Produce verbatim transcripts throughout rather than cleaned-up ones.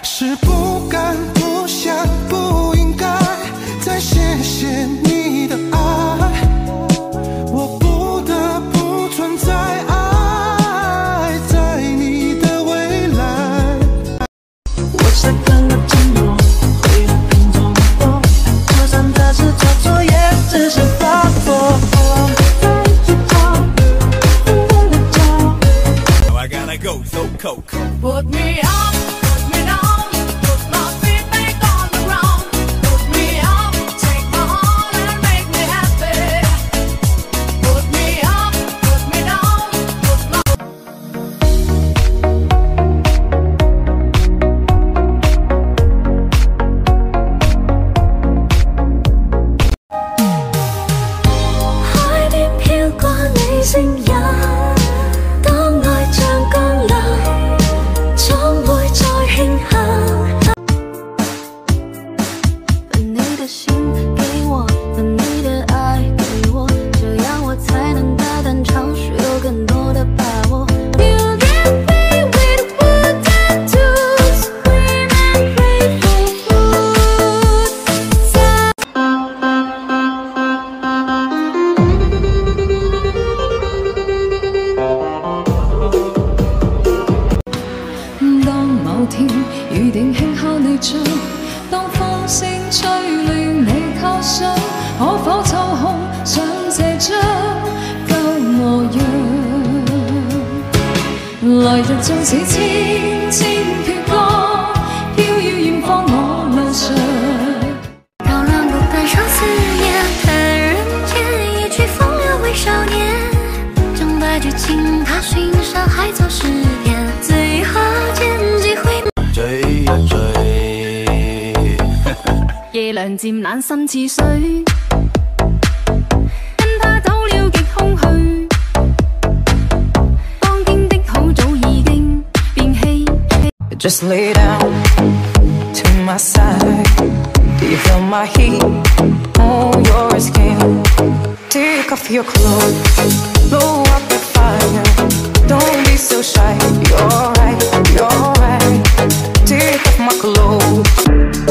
是不敢、不想、不应该再谢谢你的爱，我不得不存在，爱在你的未来。我才刚刚承诺，会很痛苦，就算这次做错，也只是发作。Now I gotta go so cold. Put me up.預定輕敲你嘴，當風聲吹亂你靠上，可否抽空上這張舊模樣？來日縱使千千闕歌，飄於遠方我路上。 到了不半生思念，看人间一曲风流为少年，将白驹轻踏寻山海走十遍，最后见机會。追啊追，夜涼漸冷心似水，跟他走了極空虛，當天的好早已經變稀。Just lay down to my side. Do you feel my heat on your skin? Take off your clothes, blow up the fire. Don't be so shy. You're right, you're right.Take off my clothes.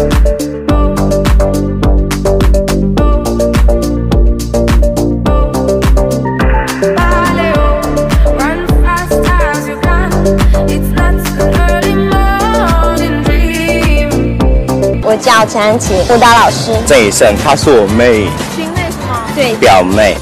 Run fast as you can. It's not an early morning dream. 我叫陈安琪，舞蹈老师。 郑以盛，她是我妹。 亲妹是吗？对， 表妹。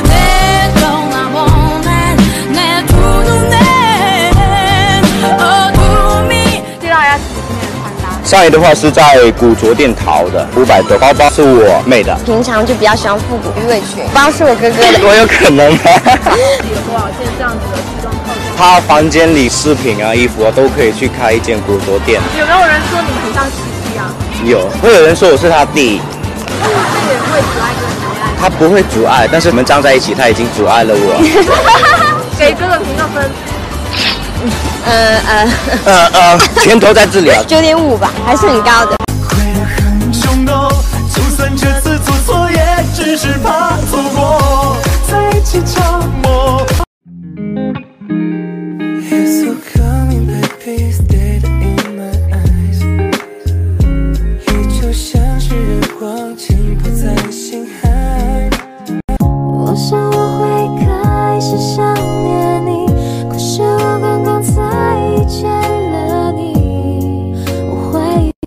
上衣的话是在古着店淘的，五百多。包包是我妹的。 平常就比较喜欢复古鱼尾裙，包是我哥哥的。 我有可能吗？ 有多少件这样子的西装套装？ 他房间里饰品啊、衣服啊都可以去开一间古着店。 有没有人说你们很像七七啊？ 有，会有人说我是他弟。 那你这个人会阻碍跟你谈恋爱？ 他不会阻碍，但是我们站在一起，他已经阻碍了我。 给哥哥评个分。 呃呃呃呃，拳头在这里啊， 九点五吧，还是很高的。 会得很冲动，就算这次做错，也只是怕错过，在一起消磨。It's so coming, baby, stay in my eyes。你就像是日光，浸泡在心海。 我想我会开始想念你，可是我刚刚才遇见了你，我怀疑。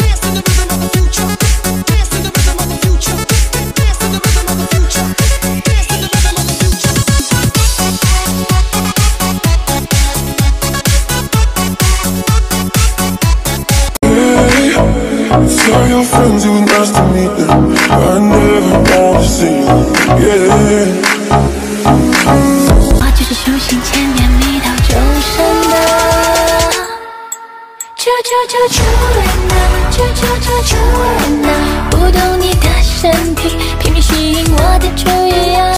Tell your friends it was nice to meet them. I never want to see them. Yeah. 我就是手心千年迷到周身的，求求求主人呐，求求求主人呐，不懂你的身体，偏偏吸引我的注意啊。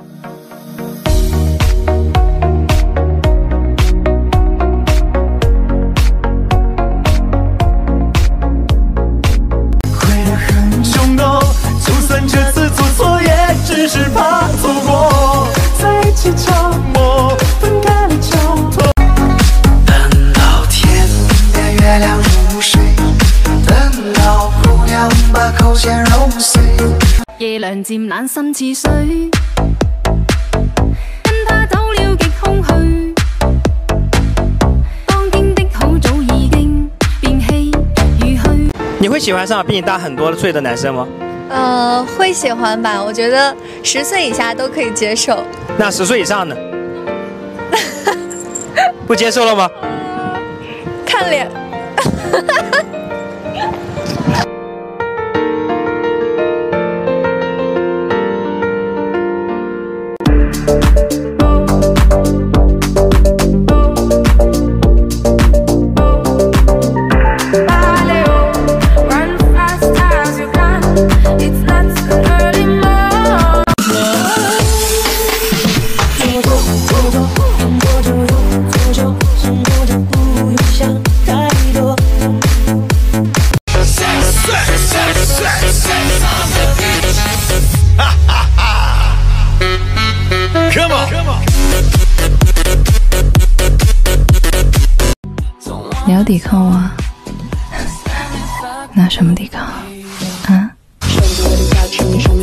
只是怕错过，在一起消磨，分开了交错。等到天边月亮入睡，等到姑娘把口线揉碎。 夜涼漸冷心似水，跟他走了極空虛。當天的好早已經變氣如虛。 你會喜歡上比你大很多歲的男生嗎？ 呃，會喜歡吧，我覺得十歲以下都可以接受。 那十歲以上呢？不接受了嗎？ 看臉。 你要抵抗我？拿什么抵抗？啊？